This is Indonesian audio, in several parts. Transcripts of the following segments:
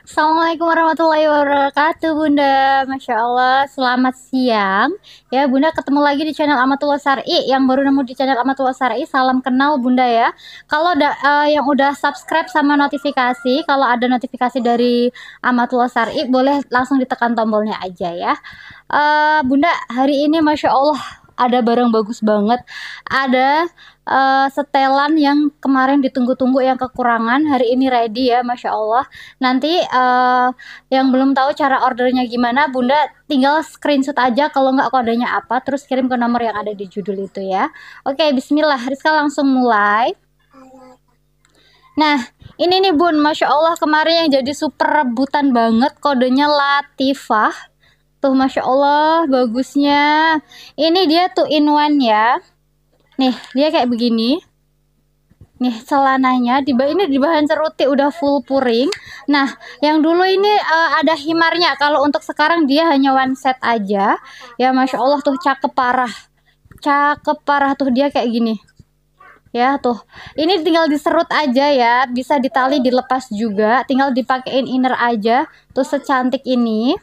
Assalamualaikum warahmatullahi wabarakatuh Bunda. Masya Allah, selamat siang. Ya Bunda, ketemu lagi di channel Amatullah Syar'i. Yang baru nemu di channel Amatullah Syar'i, salam kenal Bunda ya. Kalau yang udah subscribe sama notifikasi, kalau ada notifikasi dari Amatullah Syar'i, boleh langsung ditekan tombolnya aja ya. Bunda, hari ini Masya Allah ada barang bagus banget. Ada setelan yang kemarin ditunggu-tunggu yang kekurangan, hari ini ready ya, Masya Allah. Nanti yang belum tahu cara ordernya gimana, Bunda tinggal screenshot aja kalau nggak kodenya apa, terus kirim ke nomor yang ada di judul itu ya. Oke, bismillah, Rizka langsung mulai. Nah, ini nih Bun, Masya Allah kemarin yang jadi super rebutan banget, kodenya Latifah. Tuh Masya Allah bagusnya. Ini dia tuh in one ya. Nih dia kayak begini. Nih celananya ini di bahan ceruti udah full puring. Nah yang dulu ini ada himarnya. Kalau untuk sekarang dia hanya one set aja. Ya Masya Allah tuh cakep parah. Cakep parah tuh dia kayak gini. Ya tuh ini tinggal diserut aja ya. Bisa ditali dilepas juga. Tinggal dipakein inner aja. Tuh secantik ini.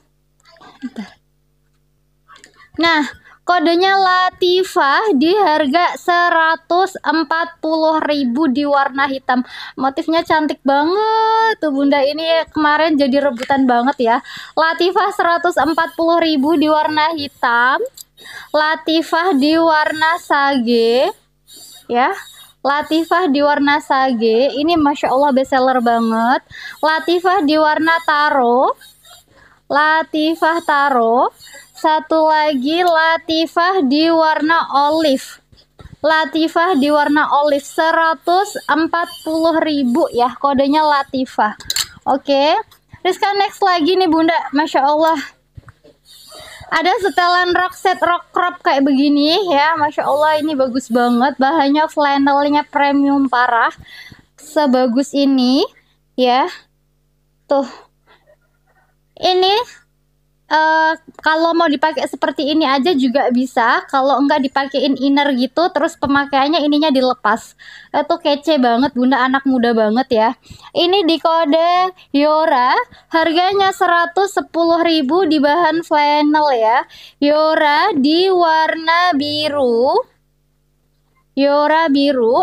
Nah, kodenya Latifah di harga 140.000 di warna hitam. Motifnya cantik banget tuh Bunda. Ini kemarin jadi rebutan banget ya. Latifah 140.000 di warna hitam. Latifah di warna sage ya. Latifah di warna sage. Ini Masya Allah bestseller banget. Latifah di warna taro. Latifah taro. Satu lagi Latifah di warna olive. Latifah di warna olive 140.000 ya, kodenya Latifah. Oke. Rizka next lagi nih Bunda, Masya Allah. Ada setelan rok set rok crop kayak begini ya, Masya Allah ini bagus banget. Bahannya flannelnya premium parah. Sebagus ini ya. Tuh. Ini kalau mau dipakai seperti ini aja juga bisa. Kalau enggak dipakein inner gitu, terus pemakaiannya ininya dilepas. Itu kece banget Bunda, anak muda banget ya. Ini di kode Yora, harganya 110.000 di bahan flannel ya. Yora di warna biru. Yora biru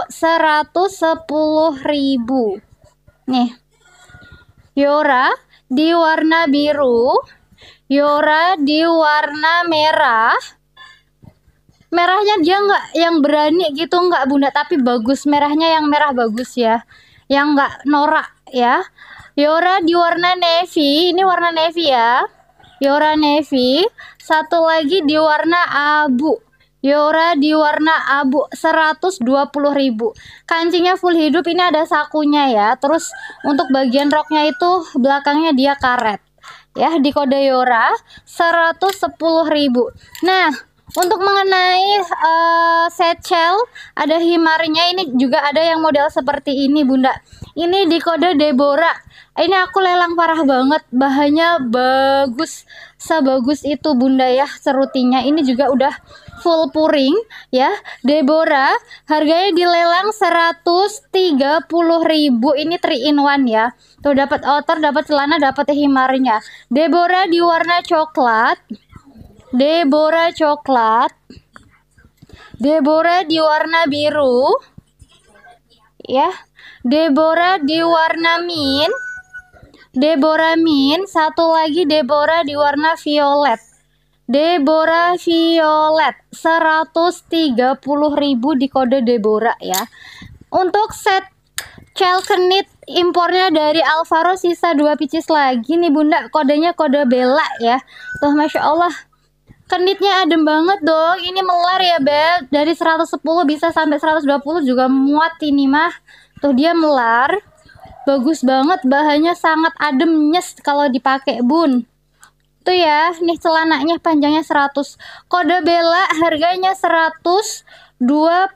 110.000. Nih. Yora di warna biru. Yora di warna merah. Merahnya dia nggak yang berani gitu nggak Bunda, tapi bagus merahnya, yang merah bagus ya, yang nggak norak ya. Yora di warna navy, ini warna navy ya. Yora navy. Satu lagi di warna abu. Yora di warna abu 120.000. Kancingnya full hidup, ini ada sakunya ya. Terus untuk bagian roknya itu belakangnya dia karet. Ya, di kode Yora 110.000. Nah, untuk mengenai satchel ada himarnya, ini juga ada yang model seperti ini Bunda. Ini di kode Deborah. Ini aku lelang parah banget, bahannya bagus, sebagus itu Bunda ya, serutinya. Ini juga udah full puring ya. Deborah harganya dilelang 130.000. Ini 3 in 1 ya. Tuh dapat outer, dapat celana, dapat himarnya. Deborah di warna coklat. Deborah coklat. Deborah di warna biru. Ya. Deborah di warna mint. Deborah mint. Satu lagi Deborah di warna violet. Deborah violet 130.000 di kode Deborah ya. Untuk set Celkenit impornya dari Alvaro, sisa 2 pieces lagi nih Bunda. Kodenya kode Bella ya. Tuh Masya Allah, kenitnya adem banget dong. Ini melar ya Bel. Dari 110 bisa sampai 120 juga muat ini mah. Tuh dia melar. Bagus banget, bahannya sangat adem, nyes kalau dipakai Bun. Tuh ya, nih celananya panjangnya 100. Kode Bella harganya 120.000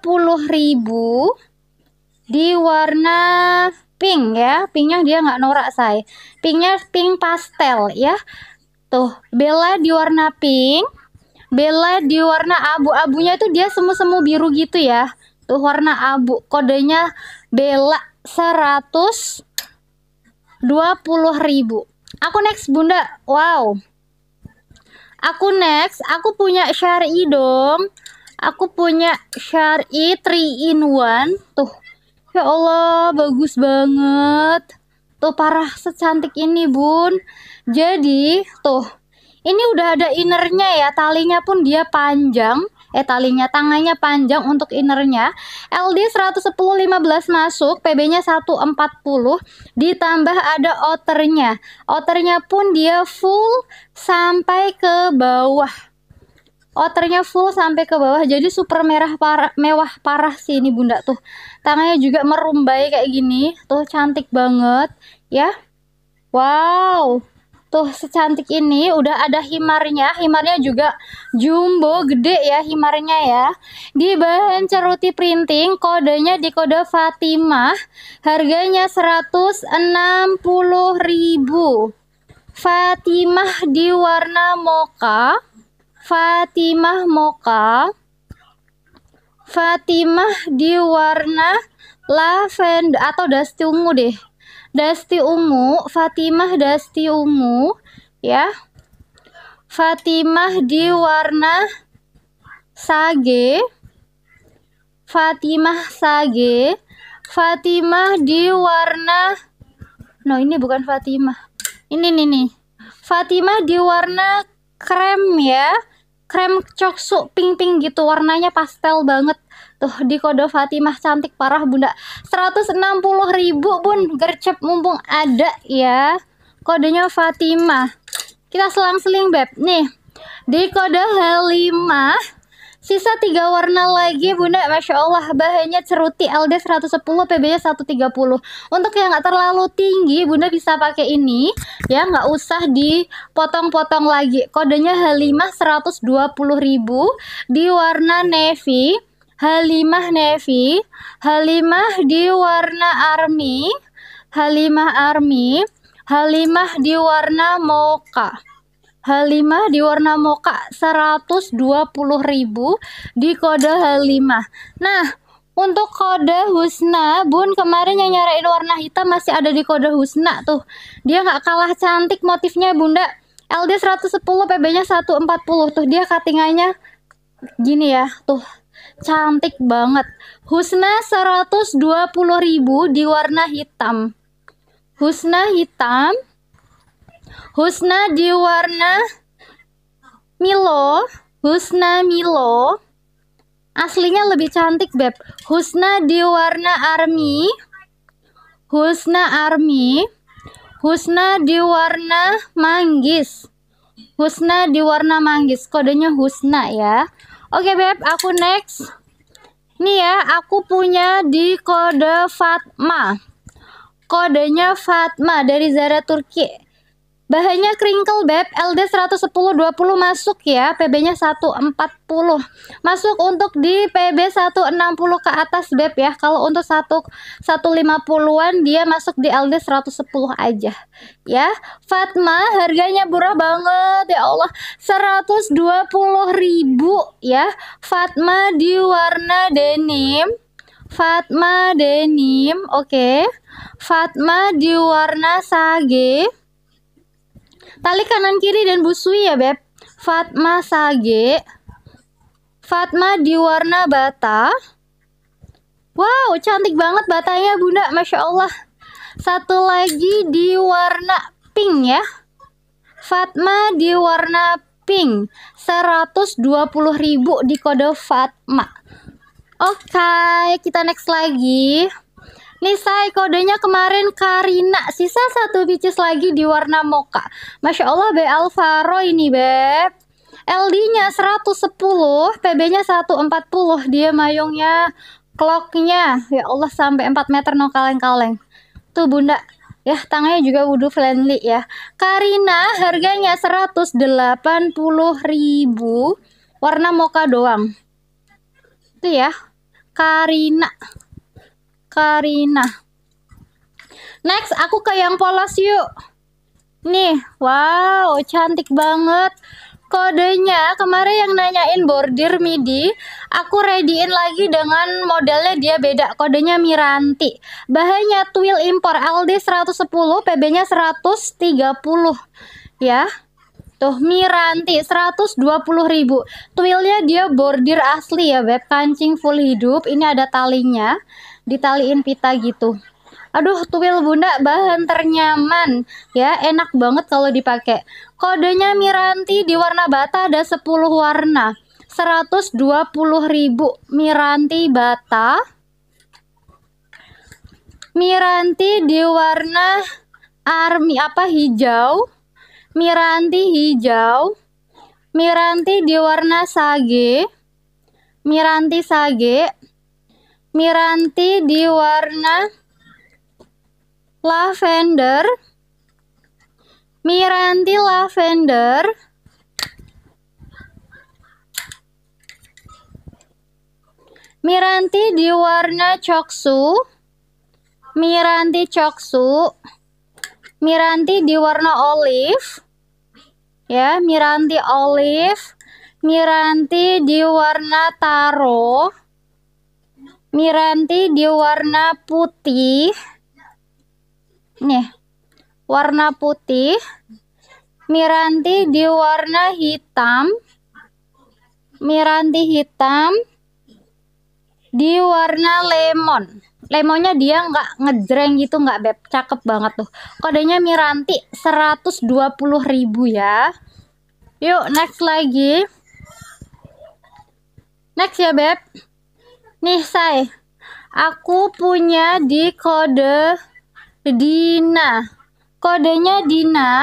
di warna pink ya. Pinknya dia nggak norak say. Pinknya pink pastel ya. Tuh, Bella di warna pink. Bella di warna abu-abunya itu dia semu-semu biru gitu ya. Tuh warna abu. Kodenya Bella 120.000. Aku next bunda. Wow. Aku next. Aku punya syari dong. Aku punya syari 3 in 1. Tuh. Ya Allah, bagus banget. Tuh parah secantik ini bun. Jadi tuh. Ini udah ada innernya ya. Talinya pun dia panjang. Tangannya panjang untuk innernya. LD 110/15 masuk, PB-nya 140, ditambah ada outernya. Outernya pun dia full sampai ke bawah. Outernya full sampai ke bawah, jadi super mewah parah sih ini bunda tuh. Tangannya juga merumbai kayak gini, tuh cantik banget ya. Wow. Tuh secantik ini udah ada himarnya. Himarnya juga jumbo gede ya himarnya ya. Di bahan ceruti printing, kodenya di kode Fatimah. Harganya 160.000. Fatimah di warna mocha. Fatimah mocha. Fatimah di warna lavender atau dusty ungu deh. Dusty ungu, Fatimah dusty ungu ya. Fatimah di warna sage. Fatimah sage. Fatimah di warna ini bukan Fatimah. Ini nih. Fatimah di warna krem ya. Krem coksu pink gitu, warnanya pastel banget. Tuh di kode Fatimah, cantik parah bunda. 160.000 bun, gercep mumpung ada ya. Kodenya Fatimah. Kita selang-seling beb. Nih di kode Halimah, sisa 3 warna lagi bunda. Masya Allah, bahannya ceruti, LD 110, PB-nya 130. Untuk yang nggak terlalu tinggi bunda bisa pakai ini ya, nggak usah dipotong-potong lagi. Kodenya Halimah 120.000 di warna navy. Halimah navy. Halimah di warna army. Halimah army. Halimah di warna mocha. Halimah di warna mocha 120.000 di kode Halimah. Nah, untuk kode Husna, bun kemarin yang nyarain warna hitam masih ada di kode Husna tuh. Dia nggak kalah cantik motifnya bunda. LD 110, PB-nya 140. Tuh dia cuttingannya gini ya, tuh cantik banget. Husna 120.000 di warna hitam. Husna hitam. Husna di warna Milo. Husna Milo. Aslinya lebih cantik beb. Husna di warna army. Husna army. Husna di warna manggis. Husna di warna manggis. Kodenya Husna ya. Oke beb, aku next. Nih ya, aku punya di kode Fatma. Kodenya Fatma dari Zara Turki. Bahannya crinkle beb, LD 110/20 masuk ya, PB-nya 140. Masuk untuk di PB 160 ke atas beb ya. Kalau untuk 150-an dia masuk di LD 110 aja. Ya, Fatma harganya murah banget ya Allah. 120.000 ya. Fatma di warna denim. Fatma denim, oke. Fatma di warna sage. Tali kanan kiri dan busui ya beb. Fatma sage. Fatma di warna bata. Wow, cantik banget batanya bunda, Masya Allah. Satu lagi di warna pink ya. Fatma di warna pink. 120.000 di kode Fatma. Oke, kita next lagi. Nih say, kodenya kemarin Karina. Sisa 1 pieces lagi di warna mocha. Masya Allah, Be Alvaro ini beb. LD-nya 110, PB-nya 140. Dia mayungnya, clocknya, ya Allah sampai 4 meter no kaleng-kaleng. Tuh bunda, ya tangannya juga wudhu friendly ya. Karina harganya 180.000. Warna mocha doang. Tuh ya, Karina. Next, aku ke yang polos yuk. Nih, wow, cantik banget. Kodenya kemarin yang nanyain bordir midi, aku readyin lagi dengan modelnya dia beda. Kodenya Miranti. Bahannya twill impor LD 110, PB-nya 130 ya. Tuh Miranti 120.000. Twillnya dia bordir asli ya, beb. Kancing full hidup. Ini ada talinya. Ditaliin pita gitu. Aduh, tuil bunda bahan ternyaman ya, enak banget kalau dipakai. Kodenya Miranti di warna bata ada 10 warna. 120.000 Miranti bata. Miranti di warna army hijau. Miranti hijau. Miranti di warna sage. Miranti sage. Miranti di warna lavender. Miranti lavender. Miranti di warna coksu. Miranti coksu. Miranti di warna olive ya, Miranti olive. Miranti di warna taro. Miranti di warna putih. Nih, warna putih. Miranti di warna hitam. Miranti hitam di warna lemon. Lemonnya dia nggak ngejreng gitu, nggak beb, cakep banget tuh. Kodenya Miranti 120.000 ya. Yuk next lagi. Next ya beb. Nih say, aku punya di kode Dina. Kodenya Dina.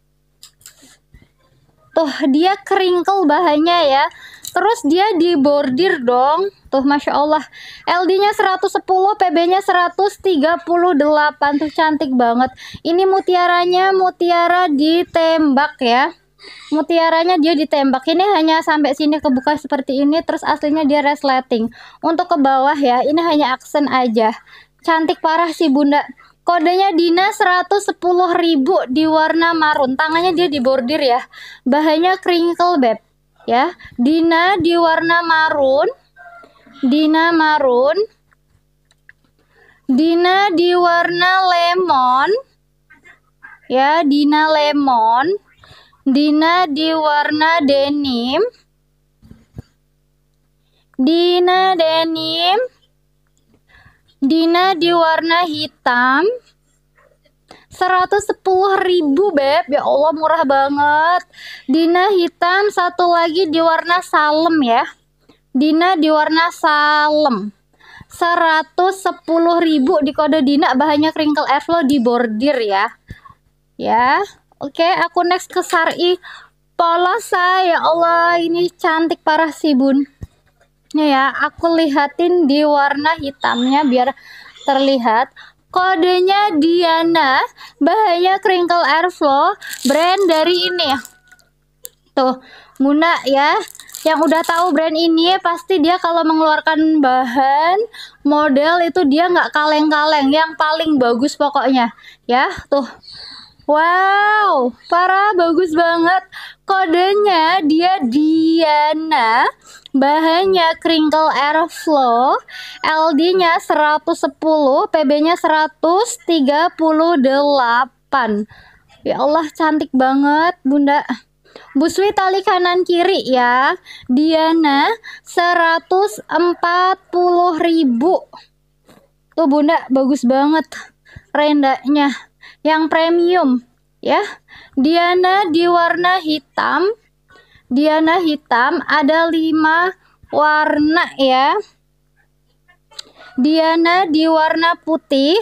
Tuh dia crinkle bahannya ya. Terus dia di bordir dong. Tuh Masya Allah. LD-nya 110, PB-nya 138. Tuh cantik banget. Ini mutiaranya mutiara ditembak ya. Mutiaranya dia ditembak. Ini hanya sampai sini kebuka seperti ini. Terus aslinya dia resleting. Untuk ke bawah ya, ini hanya aksen aja. Cantik parah sih bunda. Kodenya Dina 110.000 di warna marun. Tangannya dia di bordir ya. Bahannya crinkle beb ya. Dina di warna marun. Dina marun. Dina di warna lemon ya, Dina lemon. Dina di warna denim. Dina denim. Dina di warna hitam. 110.000 beb, ya Allah murah banget. Dina hitam, satu lagi di warna salem ya. Dina di warna salem. 110.000 di kode Dina, bahannya crinkle airflow di bordir ya. Ya. Oke, aku next ke Sari Polosa. Ya Allah, ini cantik parah sih bun. Nih ya, aku lihatin di warna hitamnya biar terlihat. Kodenya Diana, bahannya crinkle airflow, brand dari ini. Tuh, Bunda ya, yang udah tahu brand ini pasti dia kalau mengeluarkan bahan model itu dia nggak kaleng-kaleng, yang paling bagus pokoknya ya. Tuh, wow, parah bagus banget. Kodenya dia Diana, bahannya crinkle airflow, LD-nya 110, PB-nya 138. Ya Allah, cantik banget bunda. Buswi tali kanan kiri ya. Diana 140.000. Tuh bunda, bagus banget rendanya yang premium ya. Diana di warna hitam. Diana hitam ada 5 warna ya. Diana di warna putih.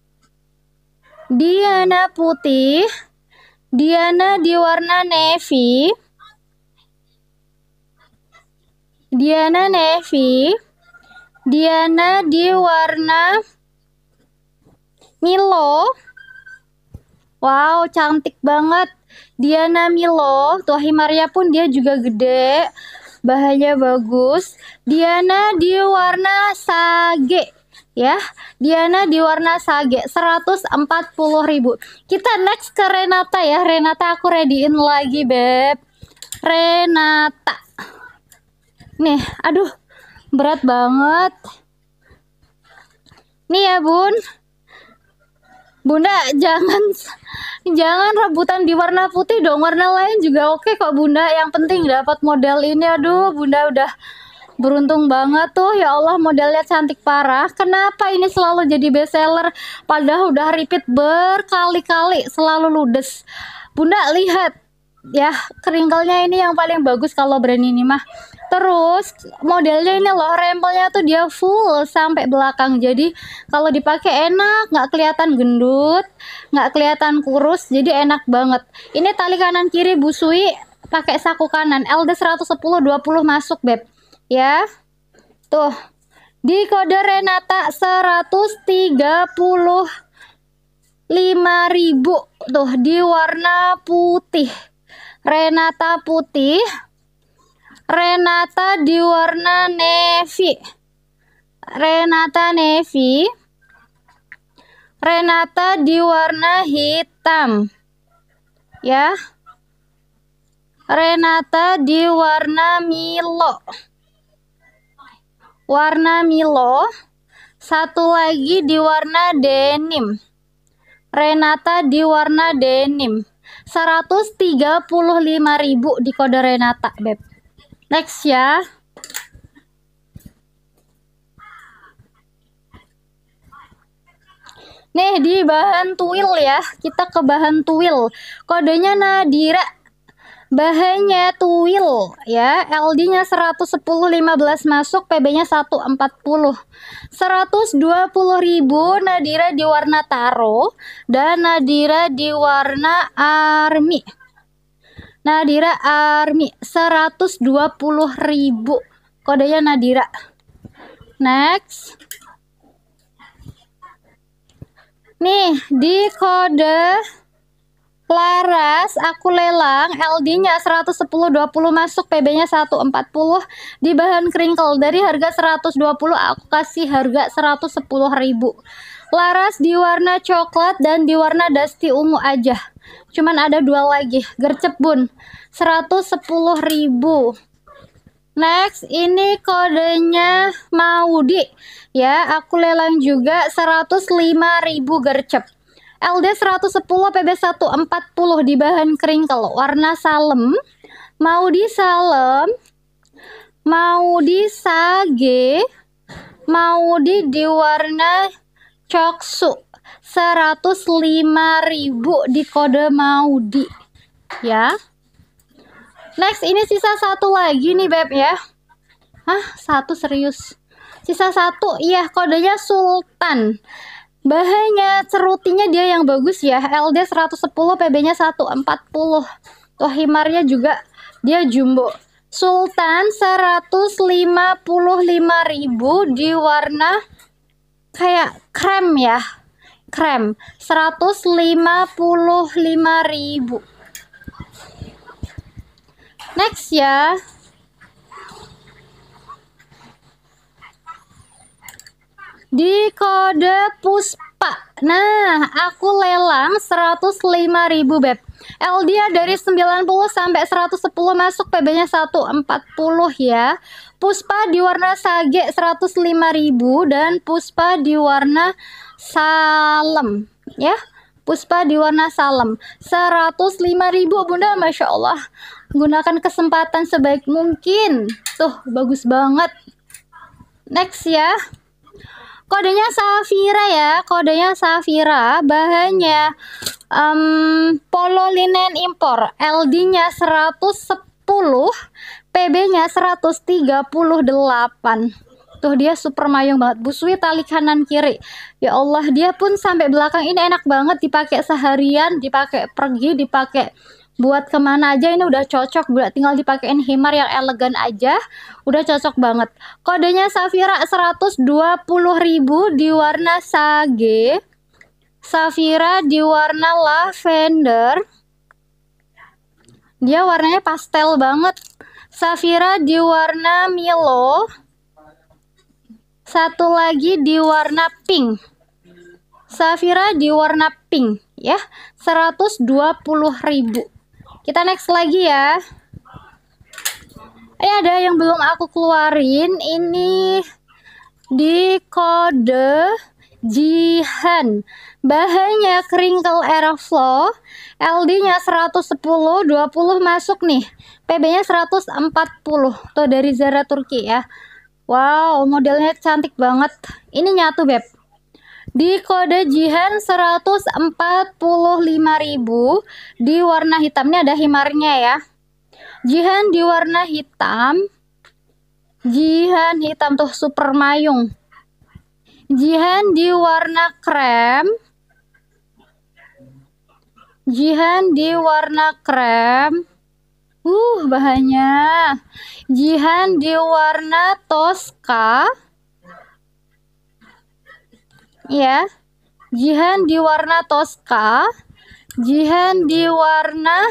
Diana putih. Diana di warna navy. Diana navy. Diana di warna Milo. Wow, cantik banget. Diana Milo. Tuh himarnya pun dia juga gede. Bahannya bagus. Diana di warna sage. Ya, Diana di warna sage 140.000. Kita next ke Renata ya. Renata aku readyin lagi beb. Renata. Nih, aduh, berat banget. Nih ya bun, bunda jangan rebutan di warna putih dong, warna lain juga oke kok bunda, yang penting dapat model ini. Aduh bunda udah beruntung banget tuh, ya Allah, modelnya cantik parah. Kenapa ini selalu jadi best seller padahal udah repeat berkali-kali, selalu ludes. Bunda lihat ya, keringelnya ini yang paling bagus kalau brand ini mah. Terus modelnya ini loh, rempelnya tuh dia full sampai belakang, jadi kalau dipakai enak, nggak kelihatan gendut, nggak kelihatan kurus, jadi enak banget. Ini tali kanan kiri busui pakai saku kanan, LD 110 20 masuk beb ya. Tuh di kode Renata 135.000 tuh di warna putih. Renata putih, Renata di warna navy, Renata navy, Renata di warna hitam ya, Renata di warna Milo, satu lagi di warna denim, Renata di warna denim. 135.000 di kode Renata beb. Next ya. Nih di bahan tuil ya, kita ke bahan tuil. Kodenya Nadira. Bahannya tuil ya, LD-nya 110 15 masuk, PB-nya 140. 120.000 Nadira di warna taro dan Nadira di warna army. Nadira army 120.000. Kodenya Nadira. Next. Nih di kode Laras aku lelang, LD-nya 110 20 masuk, PB-nya 140 di bahan crinkle. Dari harga 120 aku kasih harga 110.000. Laras di warna coklat dan di warna dusty ungu aja. Cuman ada dua lagi, gercep bun. 110.000. Next, ini kodenya Maudi ya, aku lelang juga 105.000 gercep. LD 110, PB 140 di bahan crinkle, warna salem. Maudi salem, Maudi sage, Maudi di warna coksu. 105.000 di kode Maudi ya. Next, ini sisa satu lagi nih beb ya. Hah, satu serius? Sisa satu, iya, kodenya Sultan. Bahannya cerutinya dia yang bagus ya, LD 110, PB-nya 140. Tuh himarnya juga dia jumbo. Sultan 155.000 di warna kayak krem ya, krem. 155.000. Next ya. Di kode Puspa. Nah, aku lelang 105.000 beb. LD dari 90 sampai 110 masuk, PB-nya 140 ya. Puspa di warna sage 105.000 dan Puspa di warna salem ya. Puspa di warna salem 105.000 bunda, masya Allah. Gunakan kesempatan sebaik mungkin. Tuh bagus banget. Next ya. Kodenya Safira ya, kodenya Safira. Bahannya polo linen impor, LD-nya 110, PB-nya 138. Tuh dia super mayung banget, busui tali kanan kiri. Ya Allah, dia pun sampai belakang. Ini enak banget dipakai seharian, dipakai pergi, dipakai buat kemana aja. Ini udah cocok, udah tinggal dipakein himar yang elegan aja, udah cocok banget. Kodenya Safira 120.000 di warna sage, Safira di warna lavender, dia warnanya pastel banget. Safira di warna Milo, satu lagi di warna pink. Safira di warna pink ya, 120.000. Kita next lagi ya. Ada yang belum aku keluarin. Ini di kode Jihan. Bahannya Crinkle Aeroflow. LD-nya 110, 20 masuk nih. PB-nya 140. Tuh dari Zara Turki ya. Wow, modelnya cantik banget. Ini nyatu, Beb. Di kode Jihan 145.000 di warna hitamnya, ada himarnya ya. Jihan di warna hitam. Jihan hitam tuh super mayung. Jihan di warna krem. Jihan di warna krem. Bahannya. Jihan di warna Tosca. Ya. Jihan di warna Tosca. Jihan di warna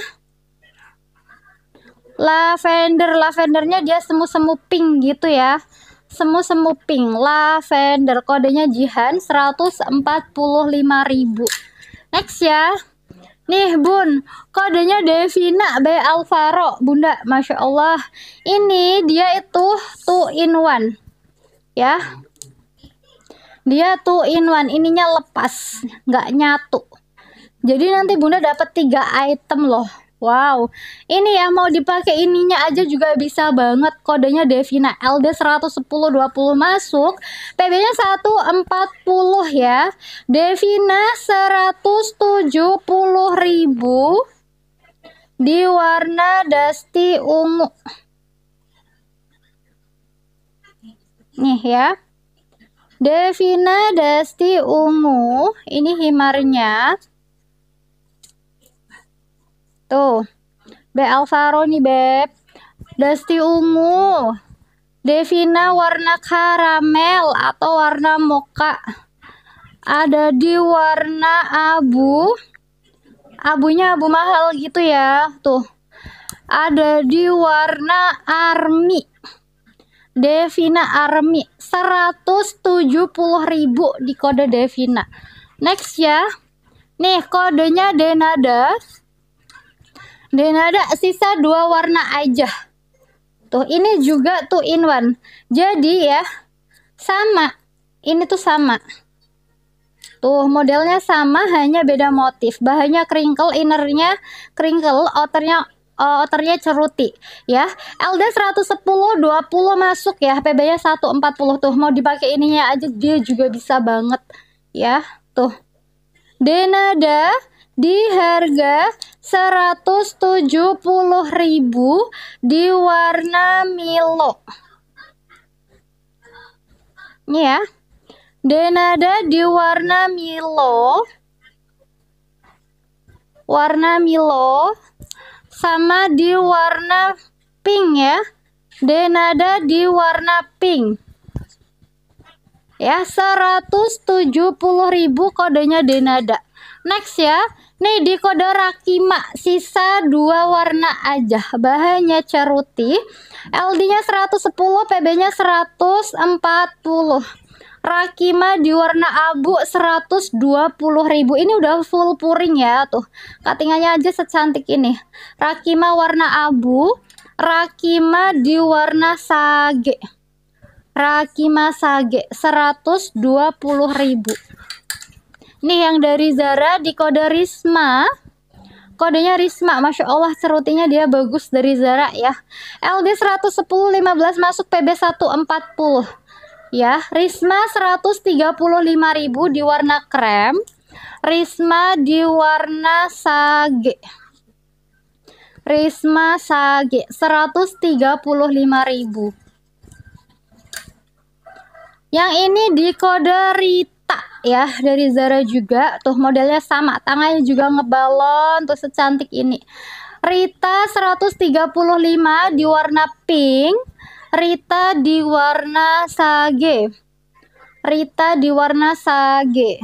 lavender. Lavendernya dia semu-semu pink gitu ya. Semu-semu pink lavender. Kodenya Jihan 145.000. Next ya. Nih Bun, kodenya Devina by Alvaro. Bunda, Masya Allah. Ini dia itu 2 in 1 ya. Dia 2 in 1. Ininya lepas, nggak nyatu. Jadi nanti Bunda dapat 3 item loh. Wow, ini ya mau dipakai ininya aja juga bisa banget. Kodenya Devina, LD 110, 20 masuk. PB-nya 140 ya. Devina 170.000 di warna dusty ungu. Nih ya. Devina dusty ungu. Ini himarnya. Tuh, Be Alvaro nih Beb, dusty ungu. Devina warna karamel atau warna mocha. Ada di warna abu. Abunya abu mahal gitu ya. Tuh, ada di warna army. Devina army 170.000 di kode Devina. Next ya. Nih kodenya Denada. Denada sisa 2 warna aja. Tuh, ini juga 2 in 1. Jadi ya, sama. Ini tuh sama. Tuh, modelnya sama, hanya beda motif. Bahannya crinkle, innernya crinkle, outernya ceruti. Ya, LD 110, 20 masuk ya. PB-nya 140. Tuh, mau dipakai ininya aja, dia juga bisa banget. Ya, tuh. Denada di harga 170.000 di warna Milo. Ini ya. Denada di warna Milo. Warna Milo sama di warna pink ya. Denada di warna pink. Ya, 170.000 kodenya Denada. Next ya. Nih di kode Rakima sisa 2 warna aja. Bahannya ceruti. LD-nya 110, PB-nya 140. Rakima di warna abu 120.000. Ini udah full puring ya tuh. Cuttingannya aja secantik ini. Rakima warna abu. Rakima di warna sage. Rakima sage 120.000. Nih yang dari Zara di kode Risma. Kodenya Risma, Masya Allah cerutinya dia bagus dari Zara ya. LD 110, 15 masuk, PB 140 ya. Risma 135.000 di warna krem. Risma di warna sage. Risma sage 135.000. Yang ini di kode Rita ya, dari Zara juga. Tuh modelnya sama, tangannya juga ngebalon tuh secantik ini. Rita 135 di warna pink. Rita di warna sage. Rita di warna sage.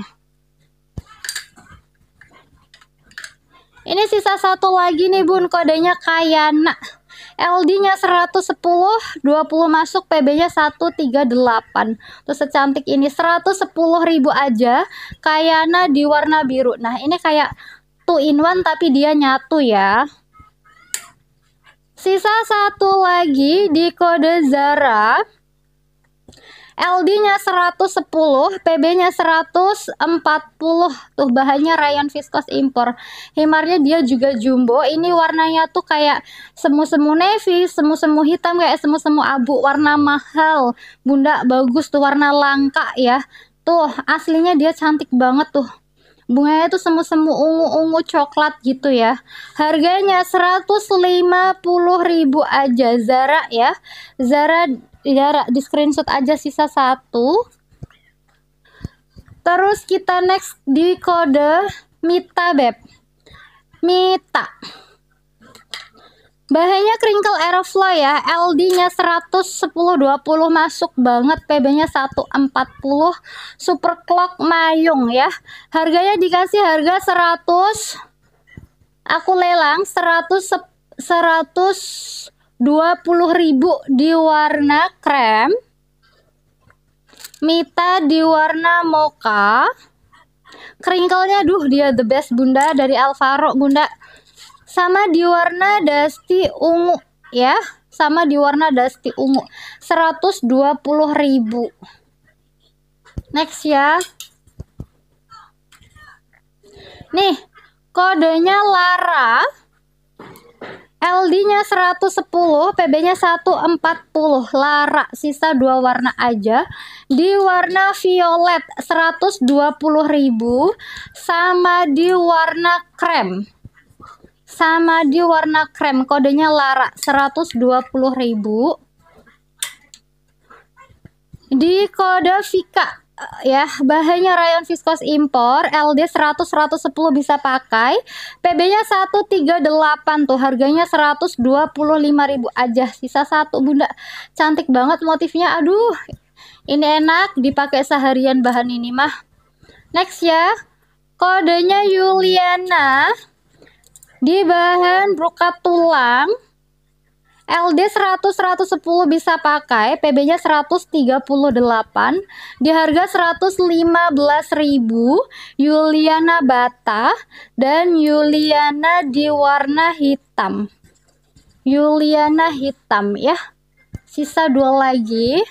Ini sisa satu lagi nih Bun, kodenya Kayana. LD-nya 110, 20 masuk, PB-nya 138. Terus secantik ini 110.000 aja. Kayana di warna biru. Nah, ini kayak 2 in 1 tapi dia nyatu ya. Sisa satu lagi di kode Zara. LD-nya 110, PB-nya 140. Tuh bahannya rayon viskos impor. Himarnya dia juga jumbo. Ini warnanya tuh kayak semu-semu navy, semu-semu hitam, kayak semu-semu abu. Warna mahal. Bunda, bagus tuh, warna langka ya. Tuh, aslinya dia cantik banget tuh. Bunganya tuh semu-semu ungu-ungu coklat gitu ya. Harganya 150.000 aja. Zara ya. Zara di screenshot aja sisa satu. Terus kita next di kode Mita Beb. Mita. Bahannya crinkle aeroflow ya. LD-nya 110-20 masuk banget. PB-nya 140. Super clock mayung ya. Harganya dikasih harga 100. Aku lelang 120.000 di warna krem. Mita di warna mocha. Crinkle-nya dia the best Bunda, dari Alvaro Bunda. Sama di warna dusty ungu ya, sama di warna dusty ungu. 120.000. Next ya. Nih, kodenya Lara. LD-nya 110, PB-nya 140. Lara, sisa 2 warna aja. Di warna violet 120.000, sama di warna krem. Sama di warna krem, kodenya Lara 120.000. Di kode Vika ya, bahannya rayon viskos impor. LD 100-110 bisa pakai. PB-nya 138 tuh, harganya 125.000 aja. Sisa satu Bunda. Cantik banget motifnya. Aduh, ini enak dipakai seharian bahan ini mah. Next ya. Kodenya Yuliana. Di bahan brokat tulang. LD 100-110 bisa pakai. PB-nya 138. Di harga 115.000. Yuliana bata. Dan Yuliana di warna hitam. Yuliana hitam ya. Sisa 2 lagi.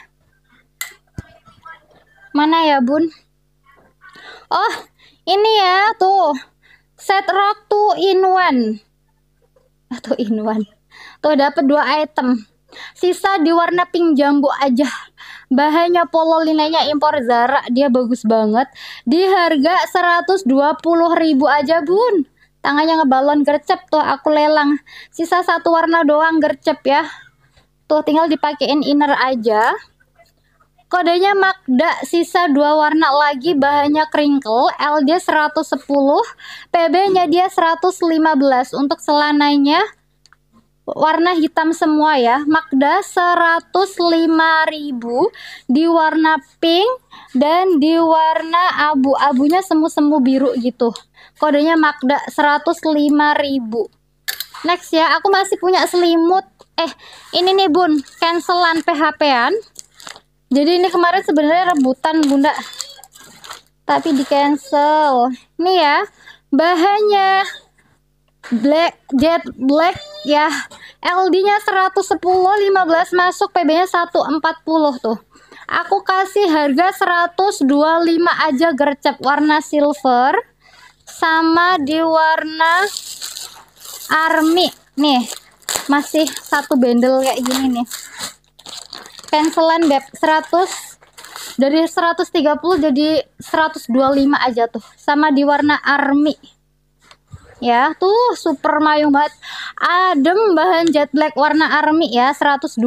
Mana ya Bun? Oh, ini ya tuh. Set rok 2 in 1. 2 in 1. Tuh dapat 2 item. Sisa di warna pink jambu aja. Bahannya polo linenya impor Zara, dia bagus banget. Di harga 120.000 aja Bun. Tangannya ngebalon gercep tuh, aku lelang. Sisa 1 warna doang gercep ya. Tuh tinggal dipakein inner aja. Kodenya Magda, sisa 2 warna lagi, bahannya crinkle. LD 110, PB-nya dia 115. Untuk celananya warna hitam semua ya. Magda 105.000 di warna pink dan di warna abu-abunya semu-semu biru gitu. Kodenya Magda 105.000. Next ya, aku masih punya selimut. Ini nih Bun, cancelan PHP-an. Jadi ini kemarin sebenarnya rebutan Bunda, tapi di cancel. Ini ya, bahannya jet black ya. LD-nya 110, 15 masuk, PB-nya 140 tuh. Aku kasih harga 125 aja gercep, warna silver sama di warna army. Nih, masih 1 bundle kayak gini nih. Cancelan Beb, 100 dari 130 jadi 125 aja tuh, sama di warna army ya. Tuh super mayung banget, adem, bahan jet black warna army ya, 125.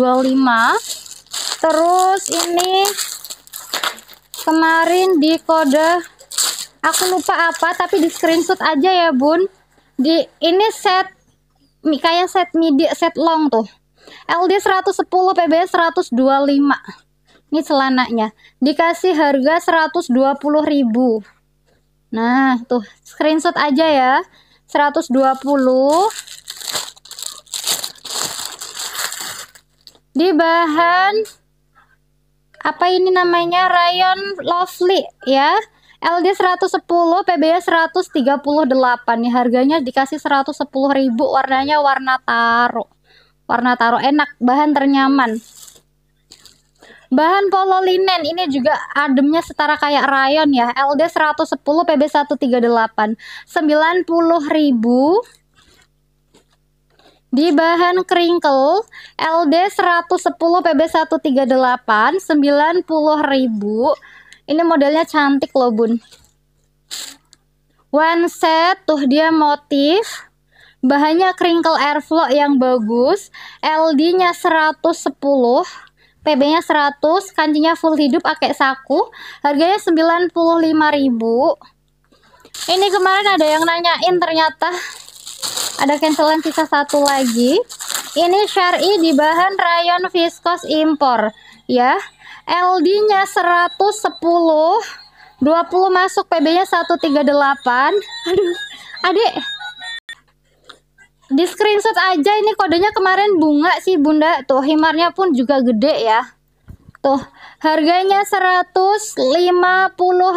Terus ini kemarin di kode aku lupa apa, tapi di screenshot aja ya Bun. Ini set kayak set midi, set long tuh. LD 110, PB 125. Ini celananya. Dikasih harga 120.000. Nah, tuh screenshot aja ya. 120. Di bahan apa ini namanya? Rayon lovely ya. LD 110, PB 138. Nih harganya dikasih 110.000, warnanya warna taro. warna taro, enak, bahan ternyaman. Bahan polo linen ini juga ademnya setara kayak rayon ya. LD 110 PB 138 90.000. Di bahan crinkle LD 110 PB 138 90.000. Ini modelnya cantik loh bun. One set tuh dia motif. Bahannya crinkle airflow yang bagus. LD nya 110, PB nya 100, kancinya full hidup pakai saku. Harganya 95.000. Ini kemarin ada yang nanyain, ternyata ada cancelan sisa satu lagi. Ini syari di bahan rayon viskos impor ya. LD nya 110, 20 masuk, PB nya 138. Aduh adek, di screenshot aja, ini kodenya kemarin bunga sih bunda. Tuh himarnya pun juga gede ya. Tuh harganya 155.000,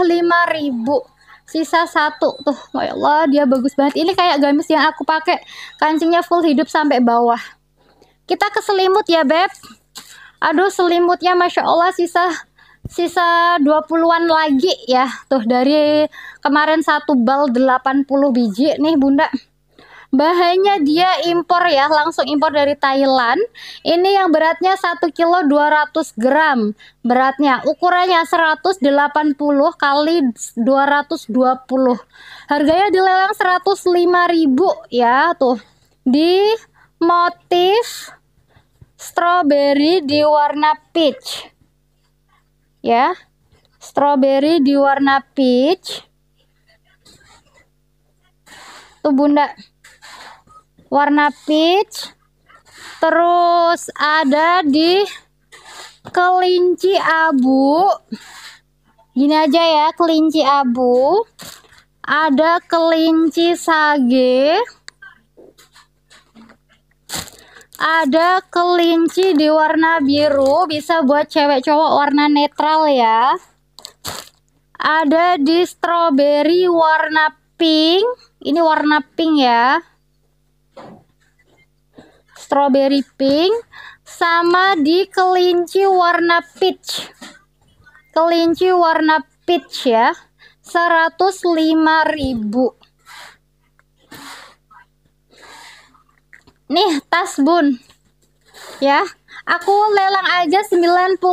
sisa satu. Tuh ya Allah, dia bagus banget. Ini kayak gamis yang aku pakai, kancingnya full hidup sampai bawah. Kita ke selimut ya beb. Aduh selimutnya Masya Allah sisa 20-an lagi ya. Tuh dari kemarin satu bal 80 biji nih bunda. Bahannya dia impor ya, langsung impor dari Thailand. Ini yang beratnya 1 kilo 200 gram. Beratnya, ukurannya 180 kali 220. Harganya dilelang 105.000 ya tuh. Di motif strawberry di warna peach. Ya. Strawberry di warna peach. Tuh bunda. Warna peach, terus ada di kelinci abu, gini aja ya, kelinci abu, ada kelinci sage, ada kelinci di warna biru, bisa buat cewek cowok warna netral ya, ada di strawberry warna pink, ini warna pink ya, strawberry pink, sama di kelinci warna peach. Kelinci warna peach ya, 105.000. Nih tas bun. Ya, aku lelang aja 95.000.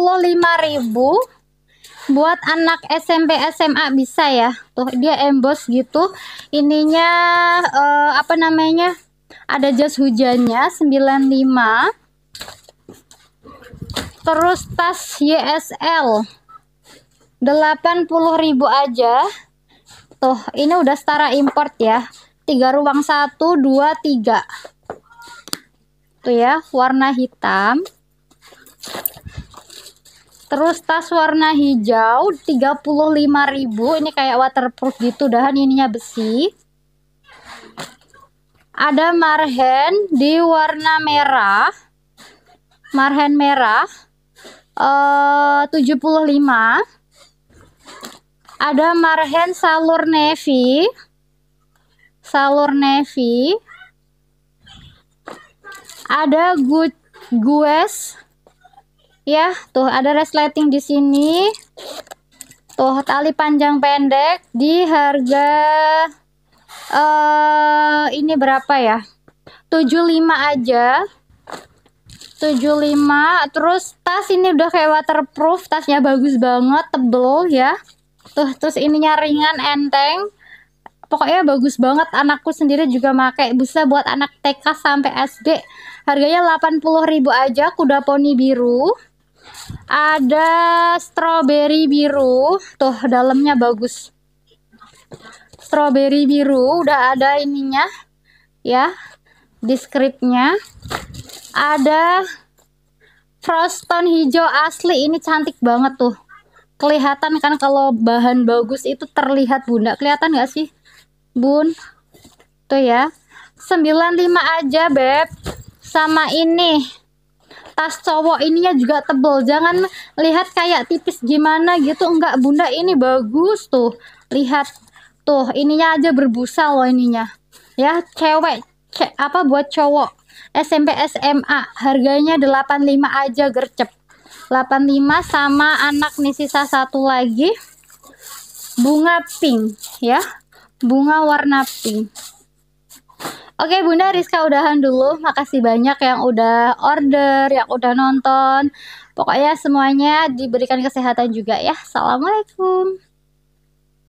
Buat anak SMP SMA bisa ya. Tuh dia emboss gitu. Ininya apa namanya? Ada jas hujannya 95. Terus tas YSL 80.000 aja. Tuh ini udah setara import ya. 3 ruang 1 2 3. Tuh ya, warna hitam. Terus tas warna hijau 35.000. Ini kayak waterproof gitu, dahan ininya besi. Ada marhen di warna merah. Marhen merah 75. Ada marhen salur navy. Salur navy. Ada gues. Ya, tuh ada resleting di sini. Tuh tali panjang pendek di harga ini berapa ya? 75 aja. 75. Terus tas ini udah kayak waterproof, tasnya bagus banget, tebel ya. Tuh, terus ininya ringan, enteng. Pokoknya bagus banget, anakku sendiri juga pakai. Bisa buat anak TK sampai SD. Harganya 80.000 aja, kuda poni biru. Ada strawberry biru. Tuh, dalamnya bagus. Strawberry biru udah ada ininya ya, deskripsinya. Ada froston hijau asli, ini cantik banget tuh, kelihatan kan kalau bahan bagus itu terlihat bunda, kelihatan nggak sih bun? Tuh ya, 95 aja beb. Sama ini tas cowok, ininya juga tebel, jangan lihat kayak tipis gimana gitu, enggak bunda, ini bagus tuh, lihat tuh ininya aja berbusa loh ininya ya. Cewek buat cowok SMP SMA harganya 85 aja gercep. 85 sama anak nih sisa satu lagi bunga pink ya. Bunga warna pink. Oke Bunda Rizka udahan dulu. Makasih banyak yang udah order, yang udah nonton. Pokoknya semuanya diberikan kesehatan juga ya. Assalamualaikum.